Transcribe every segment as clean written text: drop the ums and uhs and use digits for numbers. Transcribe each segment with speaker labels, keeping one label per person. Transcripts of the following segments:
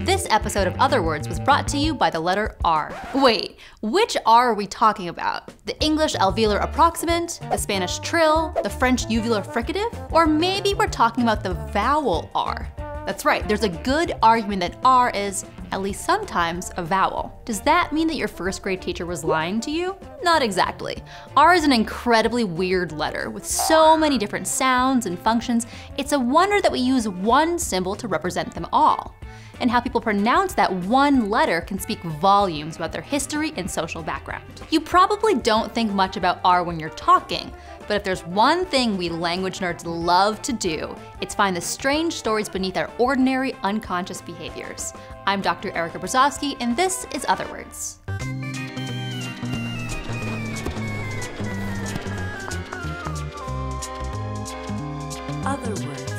Speaker 1: This episode of Otherwords was brought to you by the letter R. Wait, which R are we talking about? The English alveolar approximant, the Spanish trill, the French uvular fricative? Or maybe we're talking about the vowel R? That's right, there's a good argument that R is, at least sometimes, a vowel. Does that mean that your first grade teacher was lying to you? Not exactly. R is an incredibly weird letter with so many different sounds and functions, it's a wonder that we use one symbol to represent them all. And how people pronounce that one letter can speak volumes about their history and social background. You probably don't think much about R when you're talking, but if there's one thing we language nerds love to do, it's find the strange stories beneath our ordinary unconscious behaviors. I'm Dr. Erica Brozovsky, and this is Otherwords.
Speaker 2: Otherwords.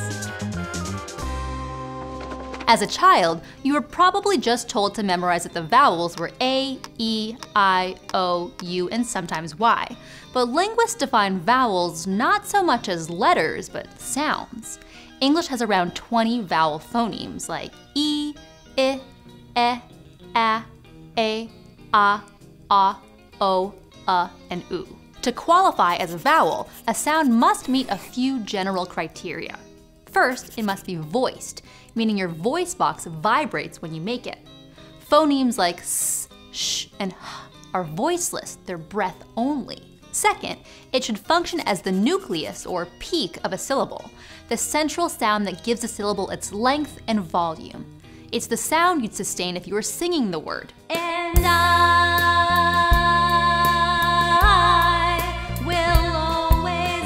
Speaker 1: As a child, you were probably just told to memorize that the vowels were A, E, I, O, U, and sometimes Y. But linguists define vowels not so much as letters, but sounds. English has around 20 vowel phonemes like E, I, A, O, and U. To qualify as a vowel, a sound must meet a few general criteria. First, it must be voiced, meaning your voice box vibrates when you make it. Phonemes like S, Sh, and H are voiceless, they're breath only. Second, it should function as the nucleus or peak of a syllable, the central sound that gives a syllable its length and volume. It's the sound you'd sustain if you were singing the word. And I will always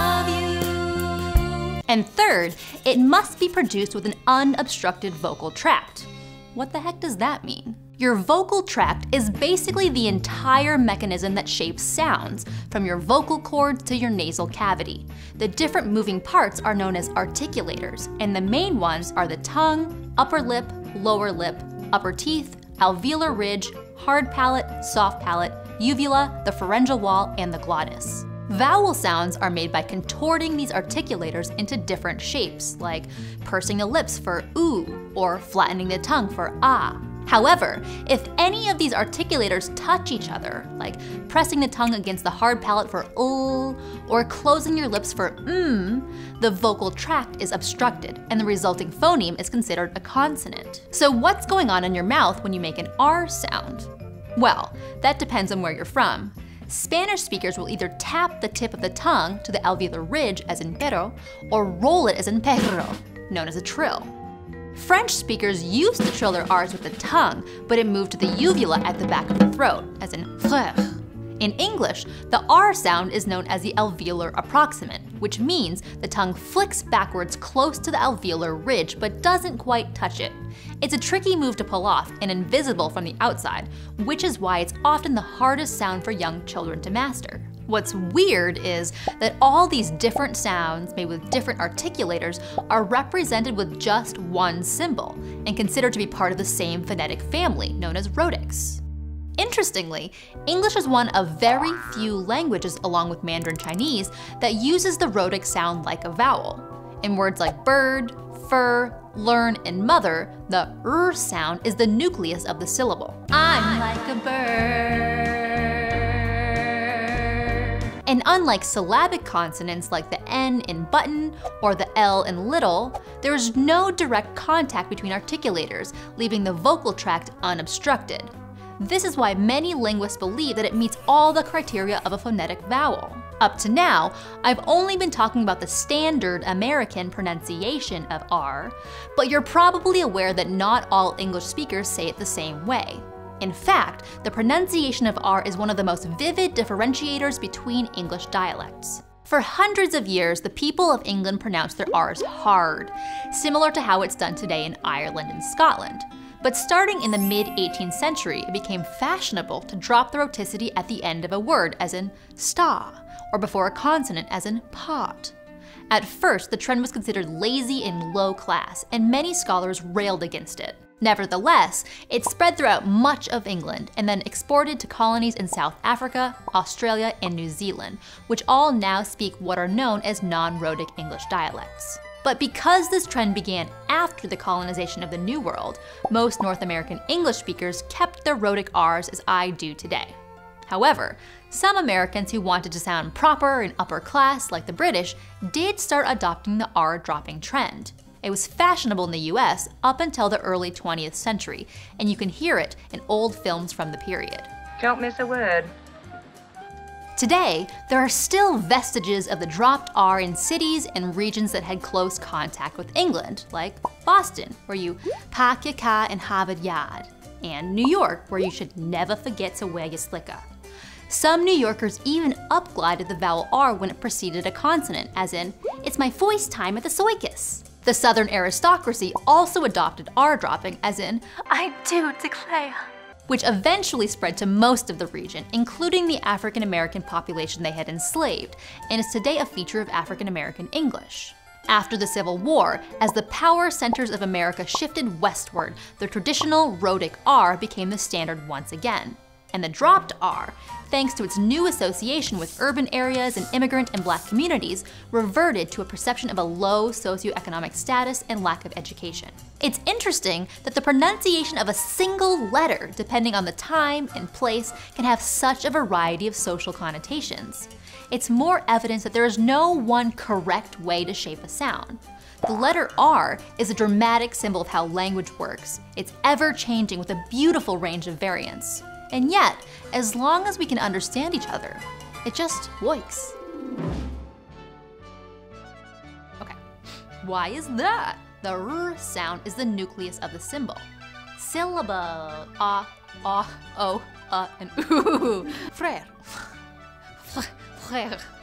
Speaker 1: love you. And third, it must be produced with an unobstructed vocal tract. What the heck does that mean? Your vocal tract is basically the entire mechanism that shapes sounds, from your vocal cords to your nasal cavity. The different moving parts are known as articulators, and the main ones are the tongue, upper lip, upper teeth, alveolar ridge, hard palate, soft palate, uvula, the pharyngeal wall, and the glottis. Vowel sounds are made by contorting these articulators into different shapes, like pursing the lips for oo, or flattening the tongue for ah. However, if any of these articulators touch each other, like pressing the tongue against the hard palate for or closing your lips for the vocal tract is obstructed, and the resulting phoneme is considered a consonant. So what's going on in your mouth when you make an R sound? Well, that depends on where you're from. Spanish speakers will either tap the tip of the tongue to the alveolar ridge, as in pero, or roll it, as in perro, known as a trill. French speakers used to trill their R's with the tongue, but it moved to the uvula at the back of the throat, as in frère. In English, the R sound is known as the alveolar approximant, which means the tongue flicks backwards close to the alveolar ridge but doesn't quite touch it. It's a tricky move to pull off and invisible from the outside, which is why it's often the hardest sound for young children to master. What's weird is that all these different sounds made with different articulators are represented with just one symbol and considered to be part of the same phonetic family, known as rhotics. Interestingly, English is one of very few languages, along with Mandarin Chinese, that uses the rhotic sound like a vowel. In words like bird, fur, learn, and mother, the R sound is the nucleus of the syllable. I'm like a bird. And unlike syllabic consonants like the N in button or the L in little, there is no direct contact between articulators, leaving the vocal tract unobstructed. This is why many linguists believe that it meets all the criteria of a phonetic vowel. Up to now, I've only been talking about the standard American pronunciation of R, but you're probably aware that not all English speakers say it the same way. In fact, the pronunciation of R is one of the most vivid differentiators between English dialects. For hundreds of years, the people of England pronounced their R's hard, similar to how it's done today in Ireland and Scotland. But starting in the mid-18th century, it became fashionable to drop the rhoticity at the end of a word, as in sta, or before a consonant, as in pot. At first, the trend was considered lazy and low class, and many scholars railed against it. Nevertheless, it spread throughout much of England and then exported to colonies in South Africa, Australia, and New Zealand, which all now speak what are known as non-rhotic English dialects. But because this trend began after the colonization of the New World, most North American English speakers kept their rhotic R's as I do today. However, some Americans who wanted to sound proper and upper class like the British did start adopting the R dropping trend. It was fashionable in the US up until the early 20th century, and you can hear it in old films from the period.
Speaker 2: Don't miss a word.
Speaker 1: Today, there are still vestiges of the dropped R in cities and regions that had close contact with England, like Boston, where you pak je ka en Harvard Yard, and New York, where you should never forget to wear your slicker. Some New Yorkers even upglided the vowel R when it preceded a consonant, as in, it's my first time at the circus. The Southern aristocracy also adopted R dropping, as in, I do declare, which eventually spread to most of the region, including the African American population they had enslaved, and is today a feature of African American English. After the Civil War, as the power centers of America shifted westward, the traditional rhotic R became the standard once again. And the dropped R, thanks to its new association with urban areas and immigrant and Black communities, reverted to a perception of a low socioeconomic status and lack of education. It's interesting that the pronunciation of a single letter, depending on the time and place, can have such a variety of social connotations. It's more evidence that there is no one correct way to shape a sound. The letter R is a dramatic symbol of how language works. It's ever-changing with a beautiful range of variants. And yet, as long as we can understand each other, it just works. Okay, why is that? The R sound is the nucleus of the symbol. Syllable, o, and oo. Frère, frère.